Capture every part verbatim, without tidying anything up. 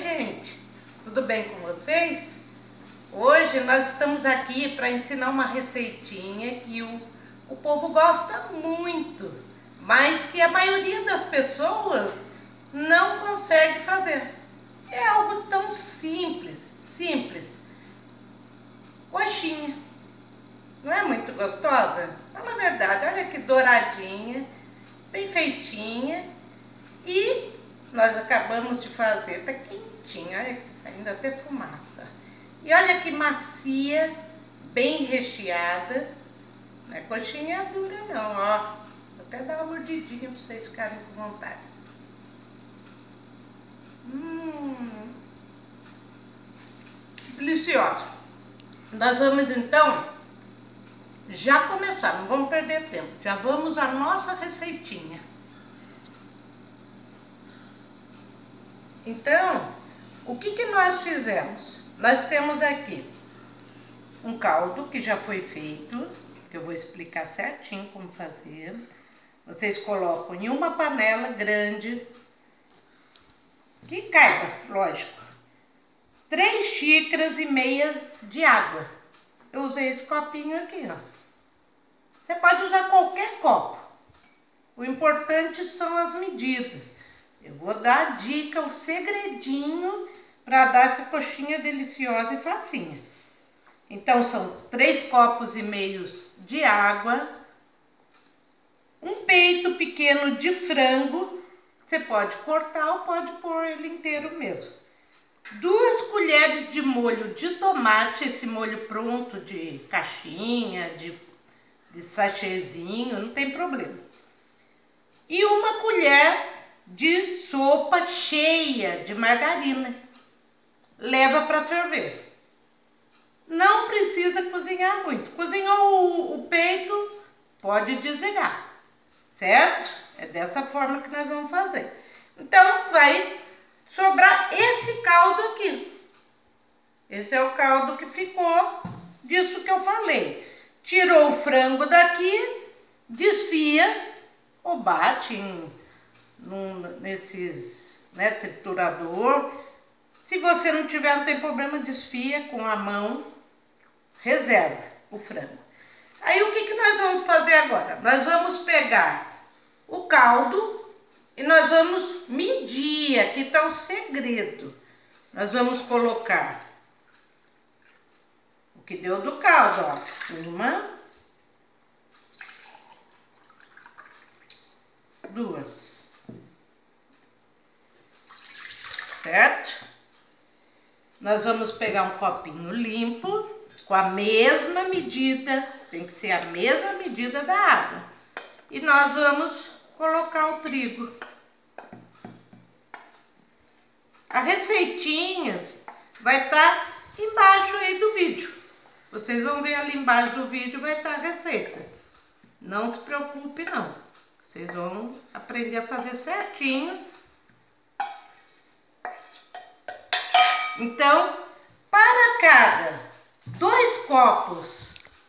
gente, tudo bem com vocês? Hoje nós estamos aqui para ensinar uma receitinha que o, o povo gosta muito, mas que a maioria das pessoas não consegue fazer. É algo tão simples, simples. Coxinha. Não é muito gostosa? Fala a verdade, olha que douradinha, bem feitinha. E nós acabamos de fazer, tá quentinha, olha que saindo até fumaça. E olha que macia, bem recheada. Não é coxinha dura não, ó. Vou até dar uma mordidinha para vocês ficarem com vontade. Hum, deliciosa. Nós vamos então já começar, não vamos perder tempo. Já vamos à nossa receitinha. Então, o que que nós fizemos? Nós temos aqui um caldo que já foi feito, que eu vou explicar certinho como fazer. Vocês colocam em uma panela grande, que caiba, lógico, três xícaras e meia de água. Eu usei esse copinho aqui, ó. Você pode usar qualquer copo. O importante são as medidas. Eu vou dar a dica, o segredinho para dar essa coxinha deliciosa e facinha. Então, são três copos e meios de água, um peito pequeno de frango, você pode cortar ou pode pôr ele inteiro mesmo. Duas colheres de molho de tomate, esse molho pronto de caixinha, de, de sachêzinho, não tem problema. E uma colher de sopa cheia de margarina. Leva para ferver. Não precisa cozinhar muito. Cozinhou o, o peito, pode desligar, certo? É dessa forma que nós vamos fazer. Então, vai sobrar esse caldo aqui. Esse é o caldo que ficou disso que eu falei. Tirou o frango daqui, desfia ou bate em Num, nesses, né, triturador. Se você não tiver, não tem problema, desfia com a mão, reserva o frango. Aí o que que nós vamos fazer agora? Nós vamos pegar o caldo e nós vamos medir, aqui está o segredo. Nós vamos colocar o que deu do caldo, ó. Uma, duas. Certo? Nós vamos pegar um copinho limpo, com a mesma medida, tem que ser a mesma medida da água. E nós vamos colocar o trigo. A receitinha vai estar embaixo aí do vídeo. Vocês vão ver ali embaixo do vídeo, vai estar a receita. Não se preocupe não. Vocês vão aprender a fazer certinho. Então, para cada dois copos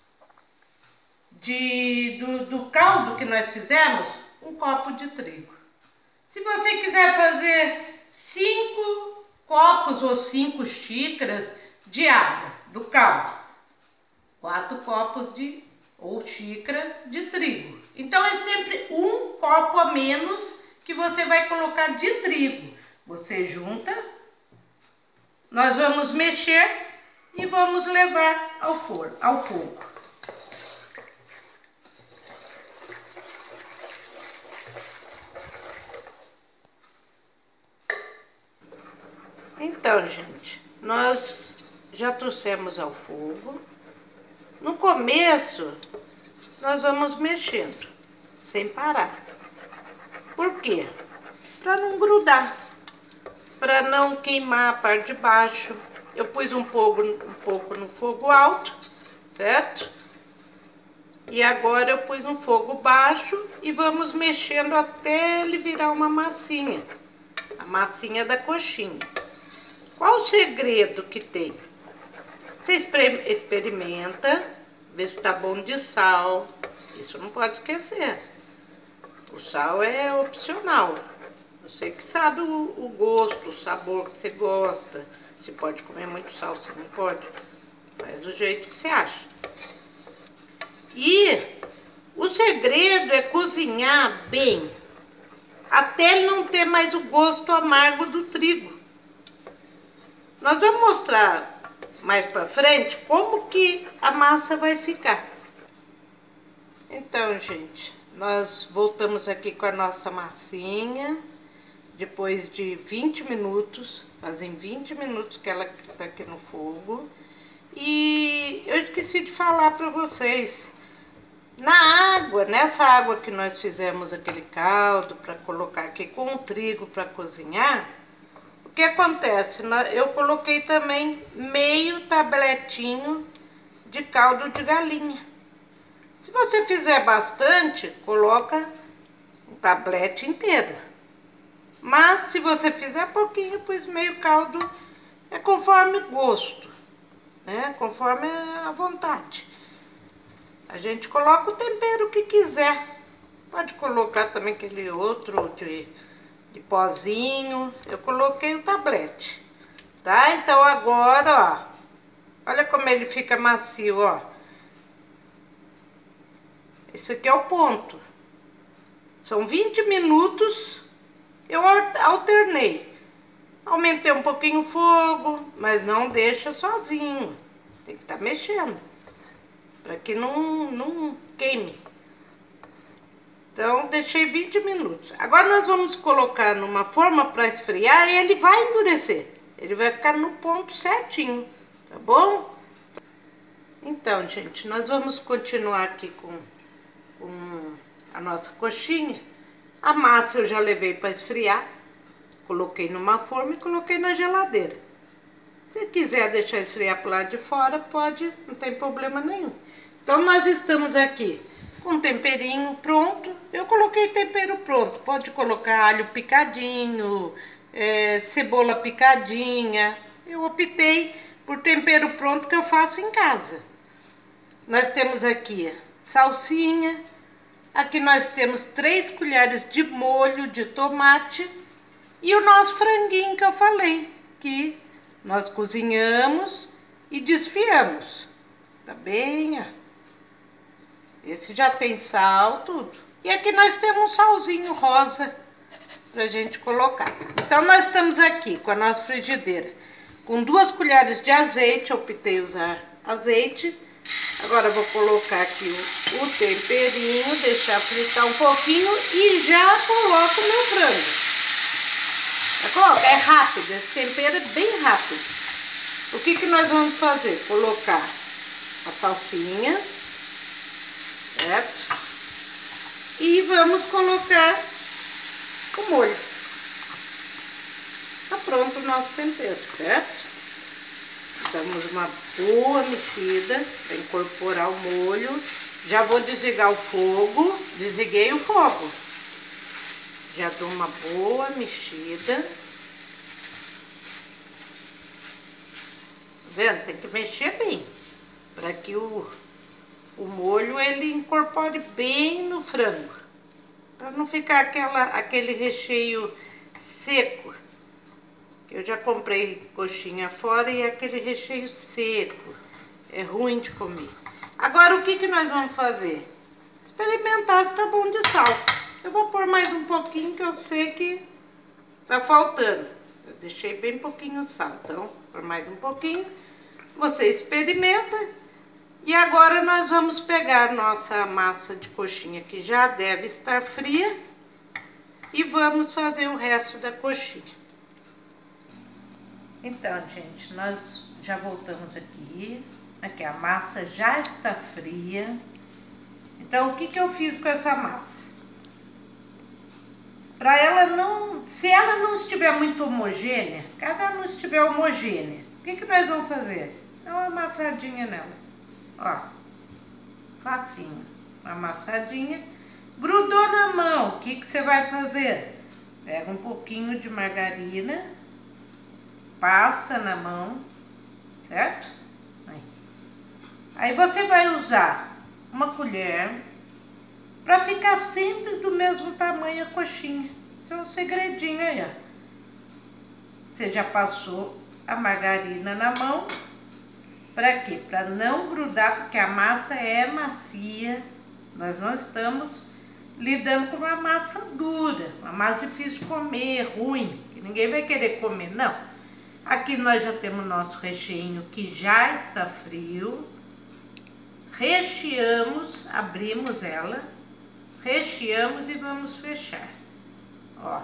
de, do, do caldo que nós fizemos, um copo de trigo. Se você quiser fazer cinco copos ou cinco xícaras de água do caldo, quatro copos de ou xícara de trigo. Então, é sempre um copo a menos que você vai colocar de trigo. Você junta. Nós vamos mexer e vamos levar ao forno, ao fogo. Então, gente, nós já trouxemos ao fogo. No começo, nós vamos mexendo, sem parar. Por quê? Para não grudar. Para não queimar a parte de baixo. Eu pus um pouco, um pouco no fogo alto, certo? E agora eu pus no fogo baixo e vamos mexendo até ele virar uma massinha. A massinha da coxinha. Qual o segredo que tem? Você experimenta, vê se tá bom de sal. Isso não pode esquecer. O sal é opcional. Você que sabe o, o gosto, o sabor que você gosta. Você pode comer muito sal, você não pode. Faz do jeito que você acha. E o segredo é cozinhar bem, até ele não ter mais o gosto amargo do trigo. Nós vamos mostrar mais pra frente como que a massa vai ficar. Então, gente, nós voltamos aqui com a nossa massinha, depois de vinte minutos, fazem vinte minutos que ela tá aqui no fogo. E eu esqueci de falar pra vocês, na água, nessa água que nós fizemos aquele caldo para colocar aqui com o trigo para cozinhar, o que acontece? Eu coloquei também meio tabletinho de caldo de galinha. Se você fizer bastante, coloca um tablete inteiro. Mas se você fizer pouquinho, pois meio caldo é conforme o gosto, né? Conforme a vontade. A gente coloca o tempero que quiser. Pode colocar também aquele outro de, de pozinho. Eu coloquei o tablete, tá? Então agora, ó, olha como ele fica macio, ó. Esse aqui é o ponto. São vinte minutos, eu alternei. Aumentei um pouquinho o fogo, mas não deixa sozinho. Tem que estar mexendo, para que não, não queime. Então, deixei vinte minutos. Agora nós vamos colocar numa forma para esfriar e ele vai endurecer. Ele vai ficar no ponto certinho, tá bom? Então, gente, nós vamos continuar aqui com, com a nossa coxinha. A massa eu já levei para esfriar. Coloquei numa forma e coloquei na geladeira. Se quiser deixar esfriar pro lado de fora, pode, não tem problema nenhum. Então, nós estamos aqui com um temperinho pronto. Eu coloquei tempero pronto. Pode colocar alho picadinho, é, cebola picadinha. Eu optei por tempero pronto que eu faço em casa. Nós temos aqui salsinha. Aqui nós temos três colheres de molho de tomate. E o nosso franguinho que eu falei, que nós cozinhamos e desfiamos. Tá bem, ó. Esse já tem sal, tudo. E aqui nós temos um salzinho rosa pra gente colocar. Então, nós estamos aqui com a nossa frigideira com duas colheres de azeite. Eu optei usar azeite. Agora, eu vou colocar aqui o, o temperinho, deixar fritar um pouquinho e já coloco o meu frango. É rápido, esse tempero é bem rápido. O que que nós vamos fazer? Colocar a salsinha, certo? E vamos colocar o molho. Tá pronto o nosso tempero, certo? Damos uma boa mexida para incorporar o molho. Já vou desligar o fogo. Desliguei o fogo. Já dou uma boa mexida. Tá vendo? Tem que mexer bem, para que o, o molho ele incorpore bem no frango. Para não ficar aquela, aquele recheio seco. Eu já comprei coxinha fora e é aquele recheio seco. É ruim de comer. Agora o que que nós vamos fazer? Experimentar se tá bom de sal. Eu vou pôr mais um pouquinho, que eu sei que tá faltando. Eu deixei bem pouquinho sal, então, vou pôr mais um pouquinho. Você experimenta. E agora nós vamos pegar nossa massa de coxinha, que já deve estar fria, e vamos fazer o resto da coxinha. Então, gente, nós já voltamos aqui. Aqui, a massa já está fria. Então, o que que eu fiz com essa massa? Para ela não, se ela não estiver muito homogênea, caso ela não estiver homogênea, o que que nós vamos fazer? Dá uma amassadinha nela, ó, facinho, uma amassadinha, grudou na mão, o que que você vai fazer? Pega um pouquinho de margarina, passa na mão, certo? Aí, Aí você vai usar uma colher, para ficar sempre do mesmo tamanho a coxinha. Esse é um segredinho aí, ó. Você já passou a margarina na mão. Para quê? Para não grudar, porque a massa é macia. Nós não estamos lidando com uma massa dura, uma massa difícil de comer, ruim, que ninguém vai querer comer, não. Aqui nós já temos nosso recheio que já está frio. Recheamos, abrimos ela, recheamos e vamos fechar. Ó,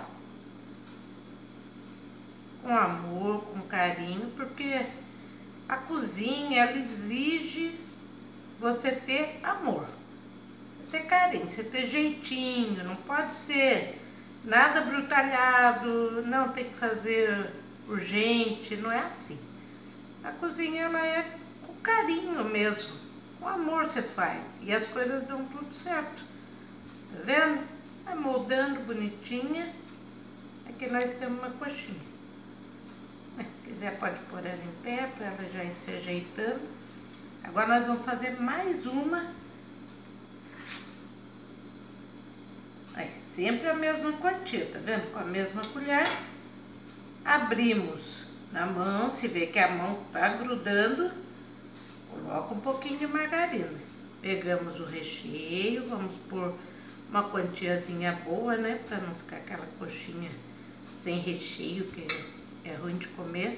com amor, com carinho, porque a cozinha, ela exige você ter amor, você ter carinho, você ter jeitinho, não pode ser nada brutalhado, não tem que fazer urgente, não é assim. A cozinha, ela é com carinho mesmo, com amor você faz e as coisas dão tudo certo, tá vendo? Vai moldando bonitinha. Aqui nós temos uma coxinha. Se quiser pode pôr ela em pé para ela já ir se ajeitando. Agora nós vamos fazer mais uma. Aí, sempre a mesma quantia, tá vendo? Com a mesma colher. Abrimos na mão, se vê que a mão tá grudando, coloca um pouquinho de margarina. Pegamos o recheio, vamos pôr uma quantiazinha boa, né? Para não ficar aquela coxinha sem recheio, que é ruim de comer.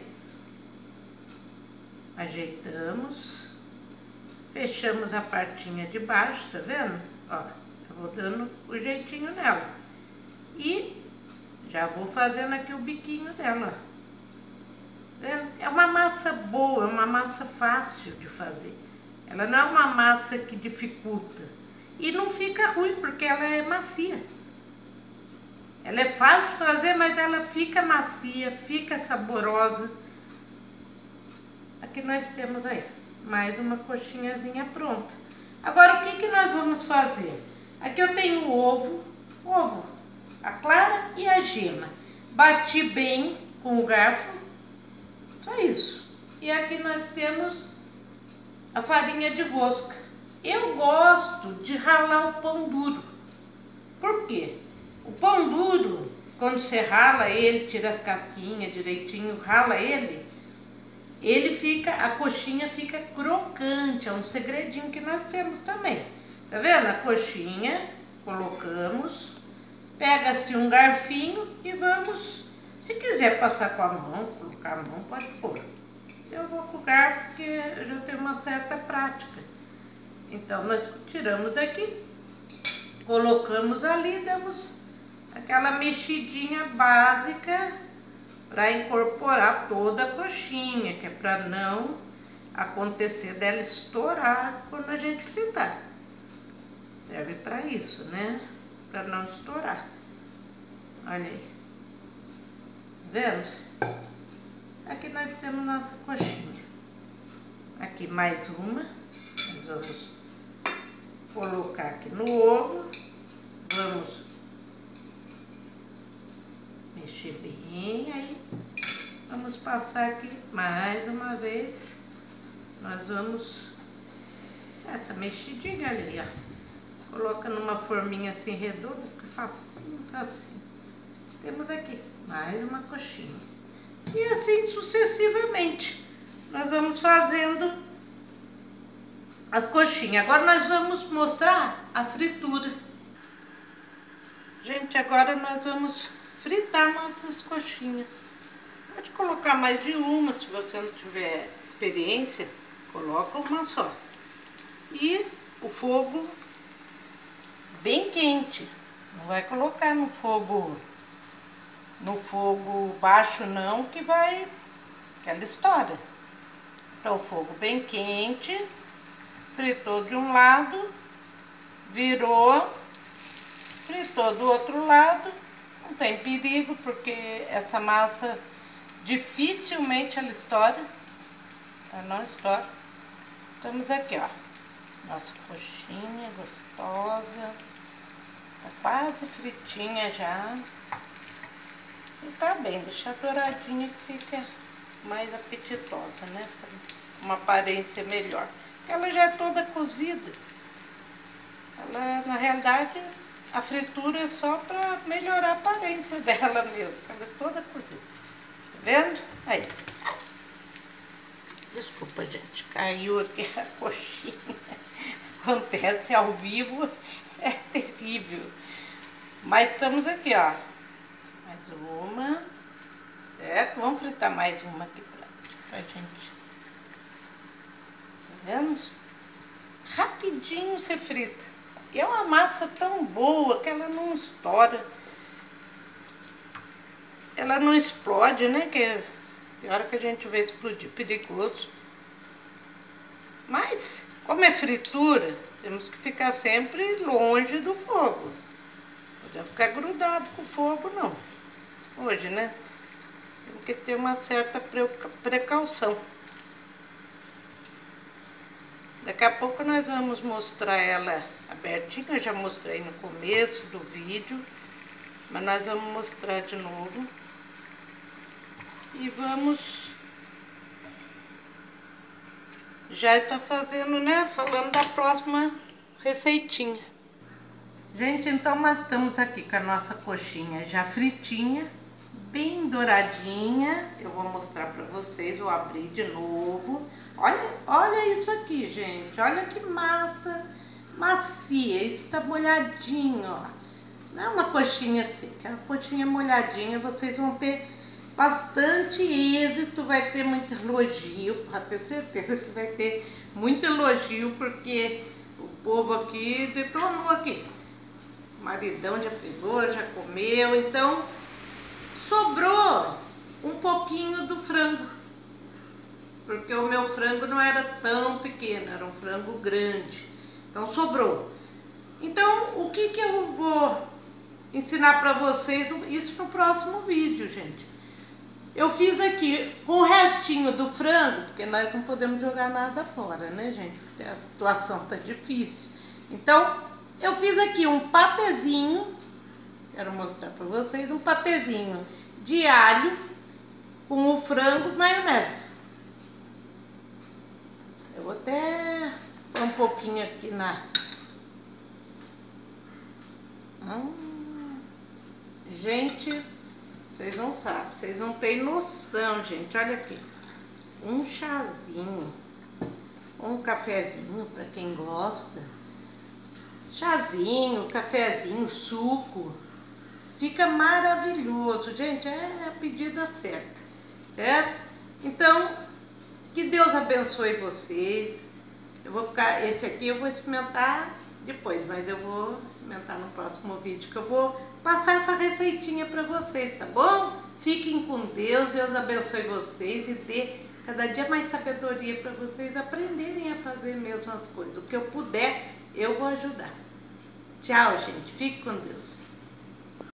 Ajeitamos, fechamos a partinha de baixo, tá vendo? Ó, eu vou dando o jeitinho nela. E já vou fazendo aqui o biquinho dela. Tá vendo? É uma massa boa, é uma massa fácil de fazer. Ela não é uma massa que dificulta. E não fica ruim, porque ela é macia. Ela é fácil de fazer, mas ela fica macia, fica saborosa. Aqui nós temos aí mais uma coxinhazinha pronta. Agora, o que que nós vamos fazer? Aqui eu tenho o ovo, ovo, a clara e a gema. Bati bem com o garfo, só isso. E aqui nós temos a farinha de rosca. Eu gosto de ralar o pão duro. Por quê? O pão duro, quando você rala ele, tira as casquinhas direitinho, rala ele, ele fica, a coxinha fica crocante, é um segredinho que nós temos também. Tá vendo? A coxinha, colocamos, pega-se um garfinho e vamos, se quiser passar com a mão, colocar a mão, pode pôr. Eu vou com o garfo porque eu já tenho uma certa prática. Então, nós tiramos daqui, colocamos ali, damos aquela mexidinha básica para incorporar toda a coxinha, que é para não acontecer dela estourar quando a gente fritar. Serve para isso, né? Para não estourar. Olha aí. Vendo? Aqui nós temos nossa coxinha. Aqui mais uma. Nós vamos colocar aqui no ovo. Vamos mexer bem aí. Vamos passar aqui mais uma vez. Nós vamos essa mexidinha ali, ó. Coloca numa forminha assim redonda, fica facinho, facinho. Temos aqui mais uma coxinha. E assim sucessivamente. Nós vamos fazendo as coxinhas. Agora nós vamos mostrar a fritura. Gente, agora nós vamos fritar nossas coxinhas. Pode colocar mais de uma, se você não tiver experiência, coloca uma só. E o fogo bem quente. Não vai colocar no fogo no fogo baixo não, que vai que ela estoura. Então o fogo bem quente, fritou de um lado, virou, fritou do outro lado. Não tem perigo, porque essa massa dificilmente ela estoura. Ela não estoura. Estamos aqui, ó. Nossa coxinha gostosa. Tá quase fritinha já. E tá bem, deixar douradinha que fica mais apetitosa, né? Uma aparência melhor. Ela já é toda cozida. Ela, na realidade, A fritura é só para melhorar a aparência dela mesmo, ela é toda cozida. Tá vendo? Aí. Desculpa, gente, caiu aqui a coxinha. Acontece ao vivo, é terrível. Mas estamos aqui, ó. Mais uma. Certo? Vamos fritar mais uma aqui pra, pra gente. Tá vendo? Rapidinho você frita. E é uma massa tão boa que ela não estoura. Ela não explode, né? Que tem hora que a gente vê explodir, perigoso. Mas, como é fritura, temos que ficar sempre longe do fogo. Não podemos ficar grudado com o fogo, não. Hoje, né? Temos que ter uma certa precaução. Daqui a pouco nós vamos mostrar ela abertinha. Eu já mostrei no começo do vídeo, mas nós vamos mostrar de novo. E vamos... Já está fazendo, né? Falando da próxima receitinha. Gente, então nós estamos aqui com a nossa coxinha já fritinha, bem douradinha. Eu vou mostrar para vocês, vou abrir de novo. Olha, olha isso aqui, gente. Olha que massa macia. Isso tá molhadinho, ó. Não é uma coxinha seca, é uma coxinha molhadinha. Vocês vão ter bastante êxito, vai ter muito elogio, pode ter certeza que vai ter muito elogio, porque o povo aqui detonou aqui. O maridão já pegou, já comeu, então sobrou um pouquinho do frango, porque o meu frango não era tão pequeno, era um frango grande, então sobrou. Então, o que que eu vou ensinar para vocês, isso no próximo vídeo, gente. Eu fiz aqui com o restinho do frango, porque nós não podemos jogar nada fora, né, gente? Porque a situação tá difícil. Então, eu fiz aqui um patezinho, quero mostrar para vocês, um patezinho de alho com o frango maionese. Eu vou até pôr um pouquinho aqui na... Hum, gente... Vocês não sabem, vocês não têm noção, gente. Olha aqui, um chazinho, um cafezinho para quem gosta. Chazinho, cafezinho, suco. Fica maravilhoso, gente. É a pedida certa, certo? Então, que Deus abençoe vocês. Eu vou ficar, esse aqui eu vou experimentar depois, mas eu vou experimentar no próximo vídeo, que eu vou passar essa receitinha para vocês, tá bom? Fiquem com Deus, Deus abençoe vocês e dê cada dia mais sabedoria para vocês aprenderem a fazer mesmo as coisas. O que eu puder, eu vou ajudar. Tchau, gente. Fique com Deus.